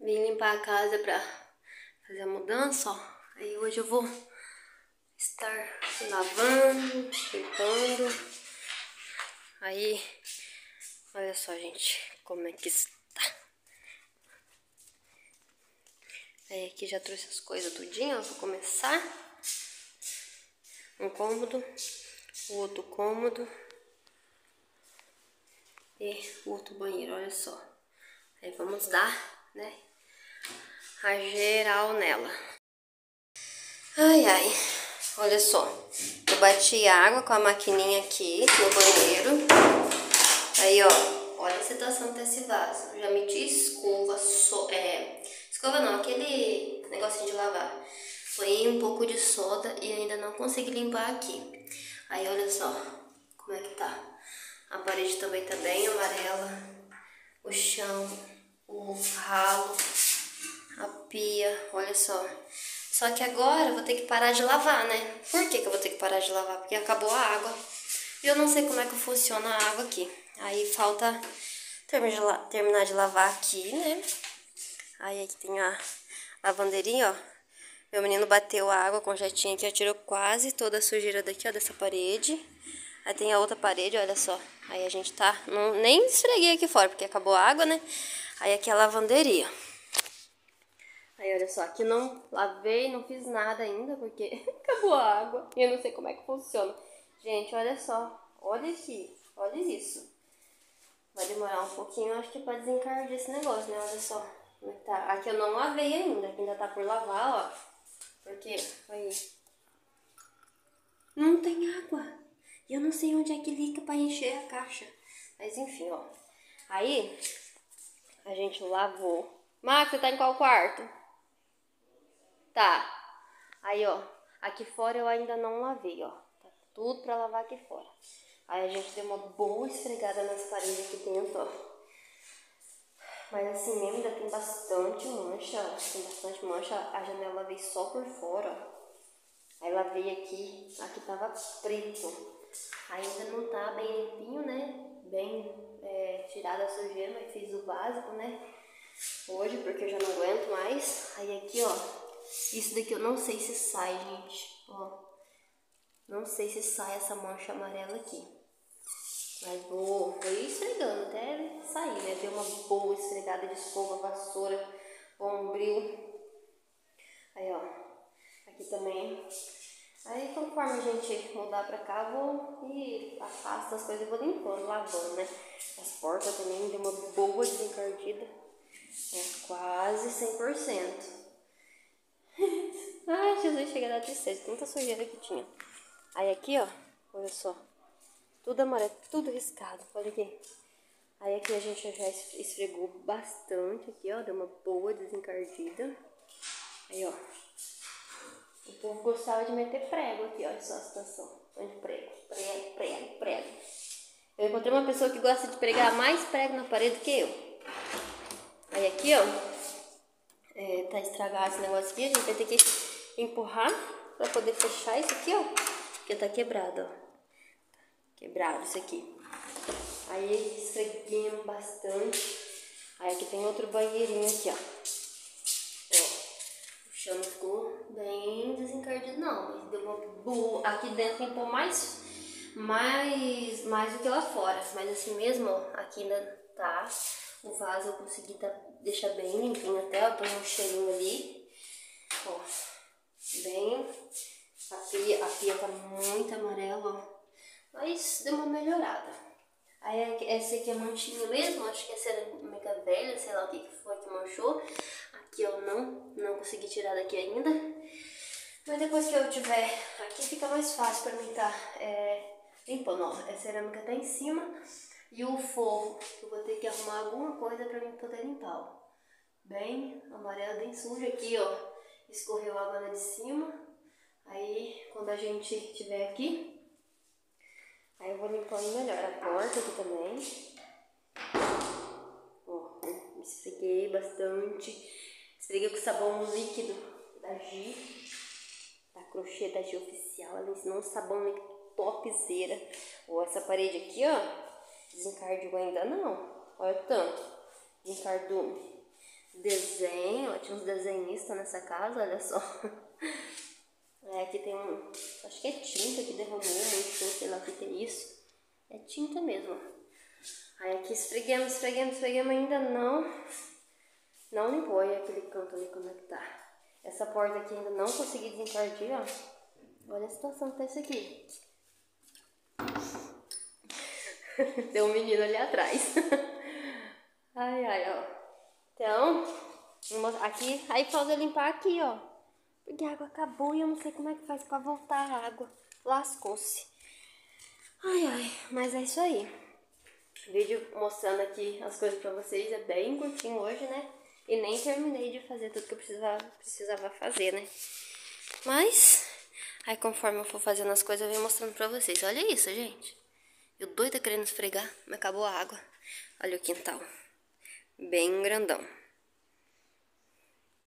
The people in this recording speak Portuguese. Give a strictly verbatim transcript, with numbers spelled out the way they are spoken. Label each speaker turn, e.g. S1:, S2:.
S1: Vim limpar a casa pra fazer a mudança, ó. Aí hoje eu vou estar lavando, limpando. Aí, olha só, gente, como é que está. Aí aqui já trouxe as coisas tudinho, ó, pra começar. Um cômodo, o outro cômodo e o outro banheiro, olha só. Aí vamos dar, né, a geral nela. Ai, ai, olha só. Eu bati água com a maquininha aqui no banheiro. Aí, ó, olha a situação desse vaso. Já meti escova, so, é, escova não, aquele negocinho de lavar. Foi um pouco de soda e ainda não consegui limpar aqui. Aí, olha só como é que tá. A parede também tá bem amarela. O chão, o ralo, a pia, olha só. Só que agora eu vou ter que parar de lavar, né? Por que que eu vou ter que parar de lavar? Porque acabou a água. E eu não sei como é que funciona a água aqui. Aí falta terminar de lavar aqui, né? Aí aqui tem a lavandeirinha, ó. Meu menino bateu a água com jetinho aqui, ó, tirou quase toda a sujeira daqui, ó, dessa parede. Aí tem a outra parede, olha só. Aí a gente tá... Não, nem esfreguei aqui fora, porque acabou a água, né? Aí aqui é a lavanderia. Aí olha só, aqui não lavei, não fiz nada ainda, porque acabou a água. E eu não sei como é que funciona. Gente, olha só. Olha aqui. Olha isso. Vai demorar um pouquinho, acho que pra desencardir esse negócio, né? Olha só como é que tá. Aqui eu não lavei ainda, aqui ainda tá por lavar, ó. Porque, aí, não tem água. E eu não sei onde é que liga pra encher a caixa. Mas enfim, ó. Aí, a gente lavou. Max, você tá em qual quarto? Tá. Aí, ó. Aqui fora eu ainda não lavei, ó. Tá tudo pra lavar aqui fora. Aí a gente deu uma boa esfregada nas paredes aqui dentro, ó. Mas assim mesmo, ainda tem bastante mancha. Tem bastante mancha. A janela lavei só por fora, ó. Aí lavei aqui, aqui tava preto. Ainda não tá bem limpinho, né? Bem é, tirada a sujeira, mas fiz o básico, né? Hoje, porque eu já não aguento mais. Aí aqui, ó, isso daqui eu não sei se sai, gente. Ó, não sei se sai essa mancha amarela aqui. Mas vou, vou ir esfregando até sair, né? Deu uma boa esfregada de escova, vassoura, bombril. Aí, ó, aqui também. Aí, conforme a gente mudar pra cá, vou e afasta as coisas e vou limpando, lavando, né? As portas também deu uma boa desencardida. É quase cem por cento. Ai, Jesus, chega a dar tristeza. Tanta sujeira que tinha. Aí aqui, ó, olha só. Tudo amarelo, tudo riscado. Olha aqui. Aí aqui a gente já esfregou bastante aqui, ó. Deu uma boa desencardida. Aí, ó. O povo gostava de meter prego aqui, olha só a situação. Onde prego, prego, prego, prego. Eu encontrei uma pessoa que gosta de pregar mais prego na parede do que eu. Aí aqui, ó, é, tá estragado esse negócio aqui. A gente vai ter que empurrar pra poder fechar isso aqui, ó. Porque tá quebrado, ó. Quebrado isso aqui. Aí esfreguemos bastante. Aí aqui tem outro banheirinho aqui, ó. O chão não ficou bem desencardido não, mas deu uma boa. Aqui dentro limpou mais, mais, mais do que lá fora. Mas assim mesmo, ó, aqui ainda tá. O vaso eu consegui tá, deixar bem limpinho até, ó, põe um cheirinho ali. Ó, bem. A pia, a pia tá muito amarela, ó. Mas deu uma melhorada. Aí esse aqui é manchinho mesmo, acho que é cerâmica velha, sei lá o que foi que manchou. Aqui eu não, não consegui tirar daqui ainda. Mas depois que eu tiver aqui fica mais fácil pra mim tá é, limpando. Ó, a cerâmica tá em cima e o forro, eu vou ter que arrumar alguma coisa pra mim poder limpar, ó. Bem amarelo, bem sujo aqui, ó. Escorreu a água lá de cima. Aí quando a gente tiver aqui, aí eu vou limpando melhor a porta aqui também. Ó, esfreguei bastante. Esfreguei com sabão líquido da Gi, da Crochê da Gi Oficial. Ela ensinou um sabão líquido topzera. Ó, essa parede aqui, ó, desencardiu ainda não. Olha o tanto. Desencardou. desenho, ó, tinha uns desenhistas nessa casa, olha só. É, aqui tem um, acho que é tinta que derramou, manchou, sei lá o que que é isso. É tinta mesmo. Aí aqui esfreguemos, esfreguemos, esfreguemos, ainda não, não limpou. Olha aquele canto ali como é que tá. Essa porta aqui ainda não consegui desencardir, ó. Olha a situação que tá isso aqui. Tem um menino ali atrás. Ai, ai, ó. Então, aqui, aí falta limpar aqui, ó. Porque a água acabou e eu não sei como é que faz pra voltar a água. Lascou-se. Ai, ai, mas é isso aí. Vídeo mostrando aqui as coisas pra vocês. É bem curtinho hoje, né? E nem terminei de fazer tudo que eu precisava, precisava fazer, né? Mas, aí conforme eu for fazendo as coisas, eu venho mostrando pra vocês. Olha isso, gente. Eu doida querendo esfregar, mas acabou a água. Olha o quintal. Bem grandão.